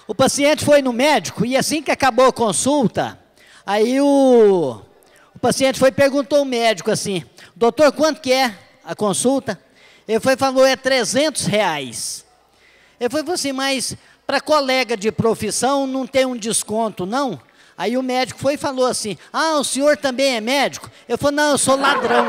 O paciente foi no médico e assim que acabou a consulta, aí o paciente foi e perguntou ao médico assim, doutor, quanto que é a consulta? Ele foi e falou, é R$ 300. Ele falou assim, mas para colega de profissão não tem um desconto, não? Aí o médico foi e falou assim, o senhor também é médico? Eu falei, não, eu sou ladrão.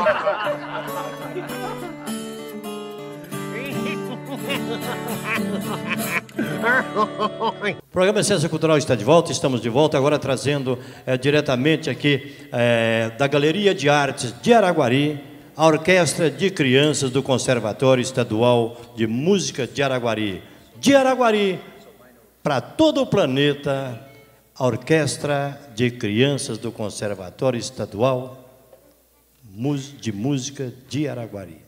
O programa Ciência Cultural está de volta, estamos de volta agora trazendo diretamente aqui da Galeria de Artes de Araguari, a Orquestra de Crianças do Conservatório Estadual de Música de Araguari. De Araguari, para todo o planeta, a Orquestra de Crianças do Conservatório Estadual de Música de Araguari.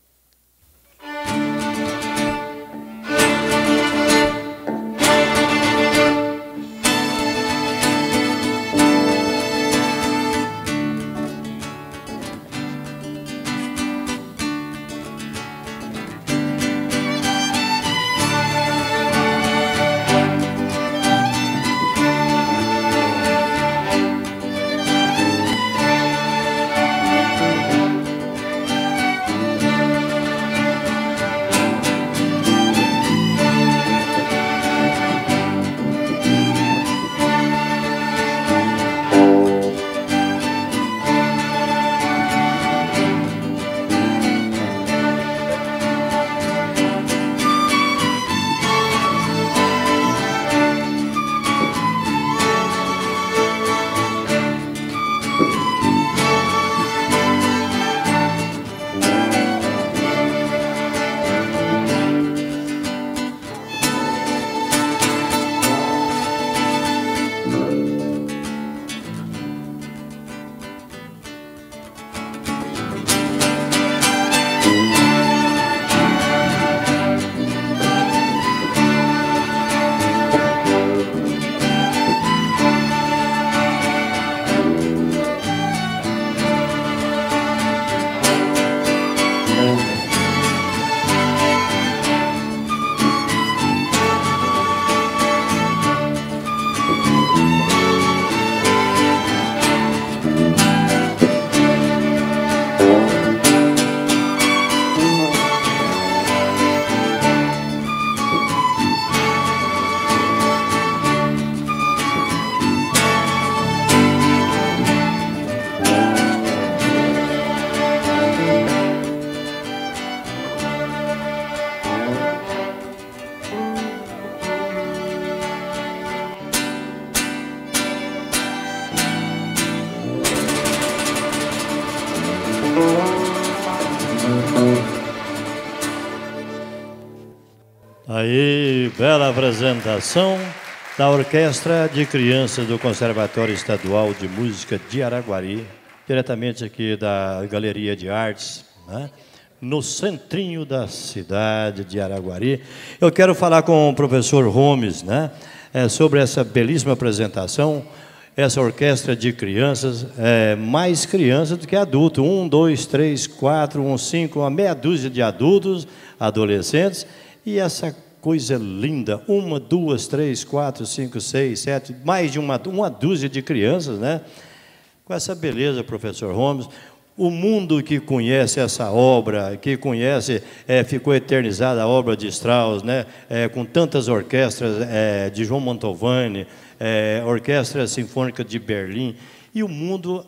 Aí, bela apresentação da Orquestra de Crianças do Conservatório Estadual de Música de Araguari, diretamente aqui da Galeria de Artes, né? No centrinho da cidade de Araguari. Eu quero falar com o professor Holmes, né? Sobre essa belíssima apresentação. Essa orquestra de crianças, mais crianças do que adultos, 1, 2, 3, 4, 5, uma meia dúzia de adultos, adolescentes, e essa coisa linda, 1, 2, 3, 4, 5, 6, 7, mais de uma dúzia de crianças, né? Com essa beleza, professor Holmes. O mundo que conhece essa obra, que conhece, ficou eternizada a obra de Strauss, né? Com tantas orquestras de João Mantovani, Orquestra Sinfônica de Berlim, e o mundo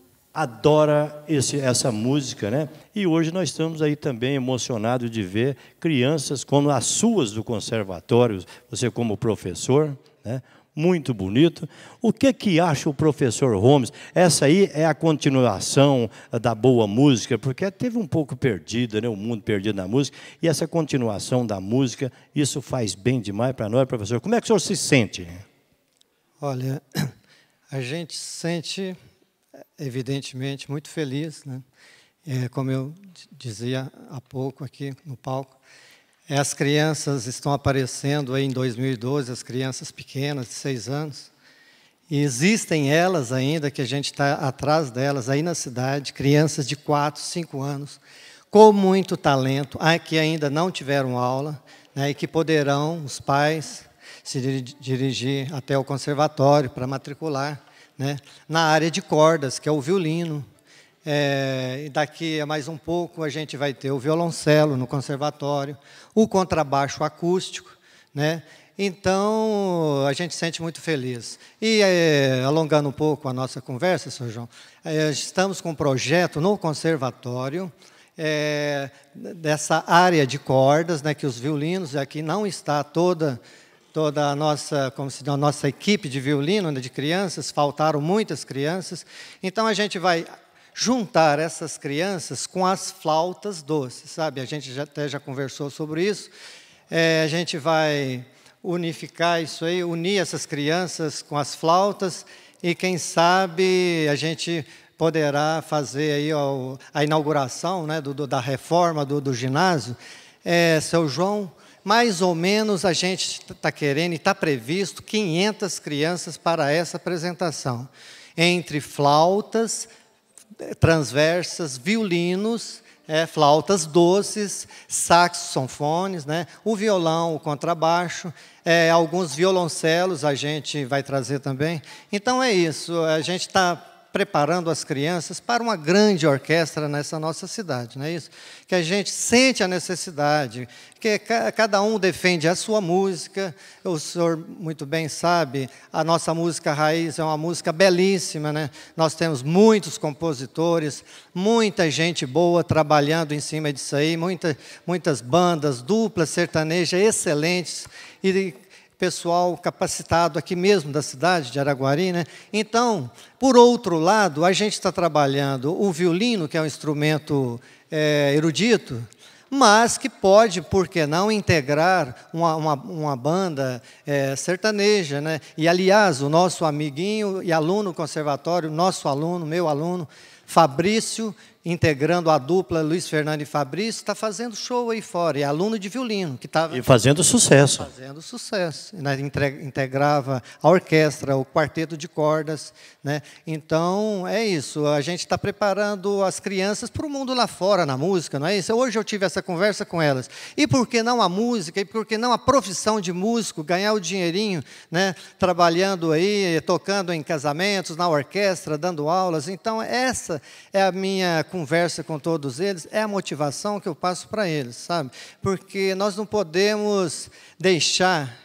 adora essa música, né? E hoje nós estamos aí também emocionados de ver crianças como as suas do conservatório, você como professor, né? Muito bonito. O que acha o professor Holmes? Essa aí é a continuação da boa música, porque teve um pouco perdida, né? O mundo perdido na música, e essa continuação da música, isso faz bem demais para nós, professor. Como é que o senhor se sente? Olha, a gente se sente, evidentemente, muito feliz, né? Como eu dizia há pouco aqui no palco, as crianças estão aparecendo aí em 2012, as crianças pequenas, de 6 anos, e existem elas ainda, que a gente está atrás delas, aí na cidade, crianças de 4, 5 anos, com muito talento, que ainda não tiveram aula, né, e que poderão, os pais, se dirigir até o conservatório para matricular, né, na área de cordas, que é o violino. E daqui a mais um pouco a gente vai ter o violoncelo no conservatório, o contrabaixo acústico, né? Então, a gente se sente muito feliz. E, alongando um pouco a nossa conversa, Sr. João, estamos com um projeto no conservatório, dessa área de cordas, né, que os violinos, aqui não está toda a nossa, como se diz, a nossa equipe de violino, né, de crianças, faltaram muitas crianças. Então, a gente vai juntar essas crianças com as flautas doces, sabe? A gente até já conversou sobre isso. A gente vai unificar isso aí, unir essas crianças com as flautas e, quem sabe, a gente poderá fazer aí a inauguração, né, da reforma do ginásio. Seu João, mais ou menos a gente está querendo e está previsto 500 crianças para essa apresentação, entre flautas transversas, violinos, flautas doces, saxofones, né, o violão, o contrabaixo, alguns violoncelos a gente vai trazer também. Então é isso, a gente está preparando as crianças para uma grande orquestra nessa nossa cidade, não é isso? Que a gente sente a necessidade, que cada um defende a sua música. O senhor muito bem sabe, a nossa música raiz é uma música belíssima, né? Nós temos muitos compositores, muita gente boa trabalhando em cima disso aí, muitas bandas, duplas, sertanejas excelentes, e pessoal capacitado aqui mesmo da cidade de Araguari, né? Então, por outro lado, a gente está trabalhando o violino, que é um instrumento erudito, mas que pode, por que não, integrar uma banda sertaneja, né? E, aliás, o nosso amiguinho e aluno do conservatório, nosso aluno, meu aluno, Fabrício, integrando a dupla Luiz Fernando e Fabrício, está fazendo show aí fora, é aluno de violino. Que estava e fazendo sucesso. Fazendo sucesso. Integrava a orquestra, o quarteto de cordas, né? Então, é isso, a gente está preparando as crianças para o mundo lá fora, na música, não é isso? Hoje eu tive essa conversa com elas. E por que não a música, e por que não a profissão de músico, ganhar o dinheirinho, né? Trabalhando aí, tocando em casamentos, na orquestra, dando aulas. Então, essa é a minha conversa com todos eles, é a motivação que eu passo para eles, sabe? Porque nós não podemos deixar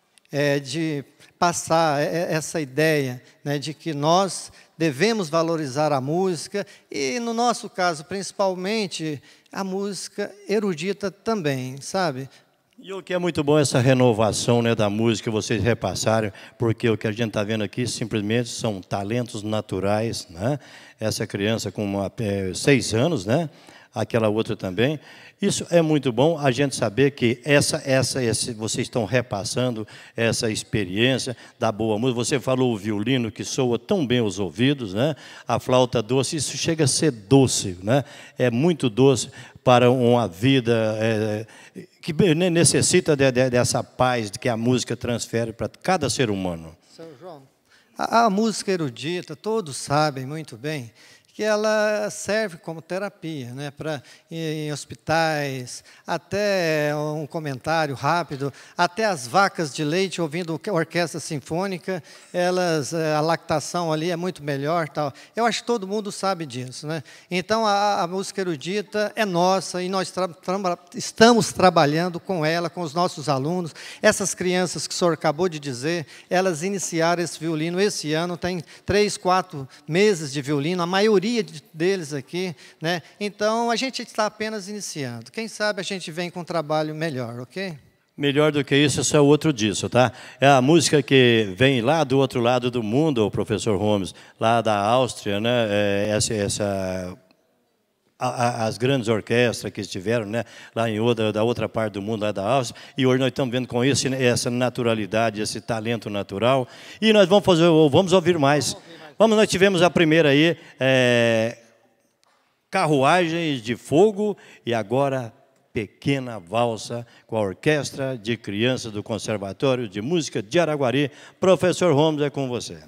de passar essa ideia, né, de que nós devemos valorizar a música e, no nosso caso, principalmente, a música erudita também, sabe? E o que é muito bom essa renovação, né, da música, vocês repassaram, porque o que a gente está vendo aqui simplesmente são talentos naturais, né? Essa criança com 6 anos, né? Aquela outra também. Isso é muito bom, a gente saber que vocês estão repassando essa experiência da boa música. Você falou o violino, que soa tão bem aos ouvidos, né? A flauta doce, isso chega a ser doce, né? É muito doce para uma vida que necessita dessa paz que a música transfere para cada ser humano. São João, a música erudita, todos sabem muito bem que ela serve como terapia, né, para em hospitais, até um comentário rápido, até as vacas de leite ouvindo a orquestra sinfônica, a lactação ali é muito melhor, tal. Eu acho que todo mundo sabe disso, né? Então a música erudita é nossa e nós estamos trabalhando com ela, com os nossos alunos. Essas crianças que o senhor acabou de dizer, elas iniciaram esse violino esse ano, tem 3, 4 meses de violino, a maioria deles aqui, né? Então, a gente está apenas iniciando. Quem sabe a gente vem com um trabalho melhor, ok? Melhor do que isso é outro disso, tá? É a música que vem lá do outro lado do mundo, o professor Holmes, lá da Áustria, né? As grandes orquestras que estiveram, né, lá da outra parte do mundo, lá da Áustria, e hoje nós estamos vendo com isso, essa naturalidade, esse talento natural, e nós vamos ouvir mais. Nós tivemos a primeira aí, Carruagens de Fogo, e agora Pequena Valsa, com a Orquestra de Crianças do Conservatório de Música de Araguari. Professor Holmes, é com você.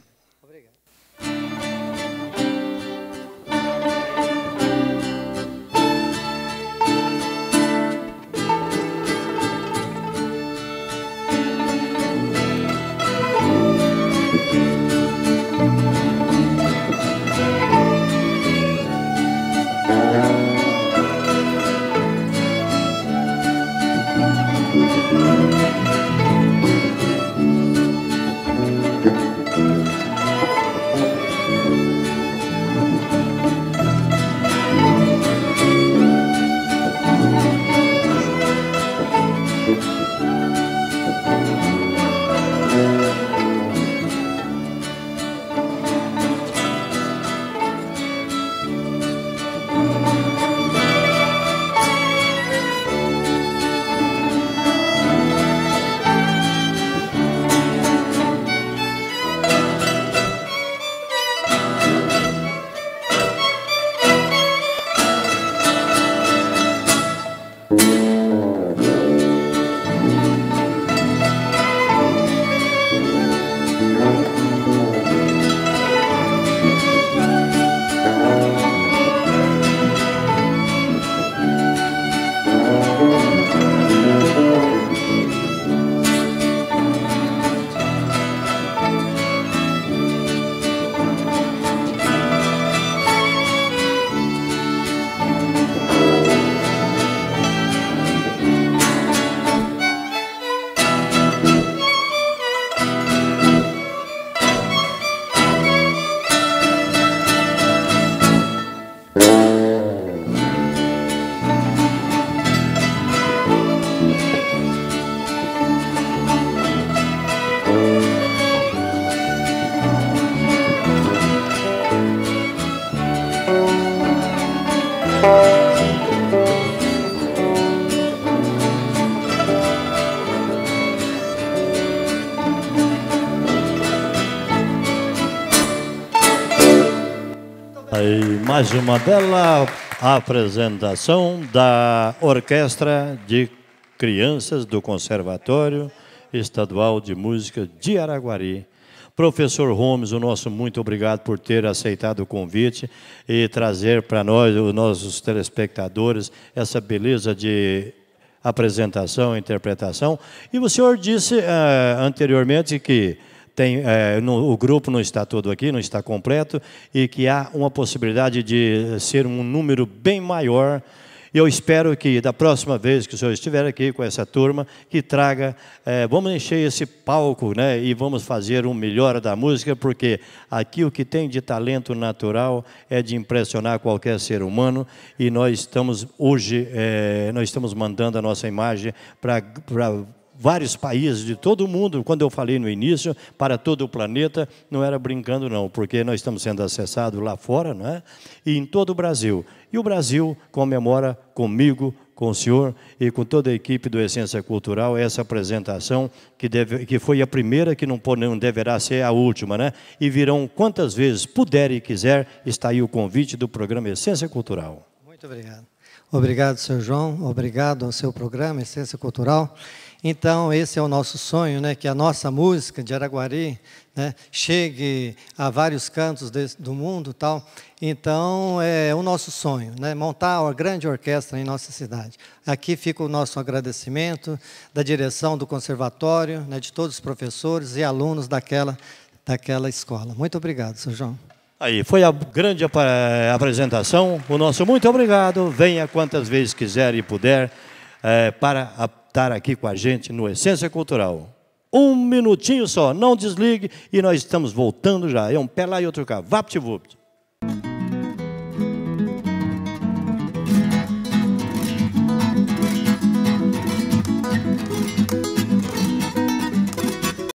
Mais uma bela apresentação da Orquestra de Crianças do Conservatório Estadual de Música de Araguari. Professor Holmes, o nosso muito obrigado por ter aceitado o convite e trazer para nós, os nossos telespectadores, essa beleza de apresentação e interpretação. E o senhor disse anteriormente que o grupo não está todo aqui, não está completo, e que há uma possibilidade de ser um número bem maior. Eu espero que, da próxima vez que o senhor estiver aqui com essa turma, que traga, vamos encher esse palco, né, e vamos fazer um melhor da música, porque aqui o que tem de talento natural é de impressionar qualquer ser humano, e nós estamos hoje, nós estamos mandando a nossa imagem para vários países de todo o mundo. Quando eu falei no início, para todo o planeta, não era brincando não, porque nós estamos sendo acessados lá fora, não é? E em todo o Brasil. E o Brasil comemora comigo, com o senhor e com toda a equipe do Essência Cultural essa apresentação que foi a primeira, que não deverá ser a última, né? E virão quantas vezes puder e quiser. Está aí o convite do programa Essência Cultural. Muito obrigado. Obrigado, Sr. João. Obrigado ao seu programa Essência Cultural. Então, esse é o nosso sonho, né, que a nossa música de Araguari, né, chegue a vários cantos do mundo, tal. Então, é o nosso sonho, né, montar uma grande orquestra em nossa cidade. Aqui fica o nosso agradecimento da direção do conservatório, né, de todos os professores e alunos daquela escola. Muito obrigado, Sr. João. Aí, foi a grande apresentação. O nosso muito obrigado. Venha quantas vezes quiser e puder para estar aqui com a gente no Essência Cultural. Um minutinho só, não desligue, e nós estamos voltando já. É um pé lá e outro cá. Vapt-vupt.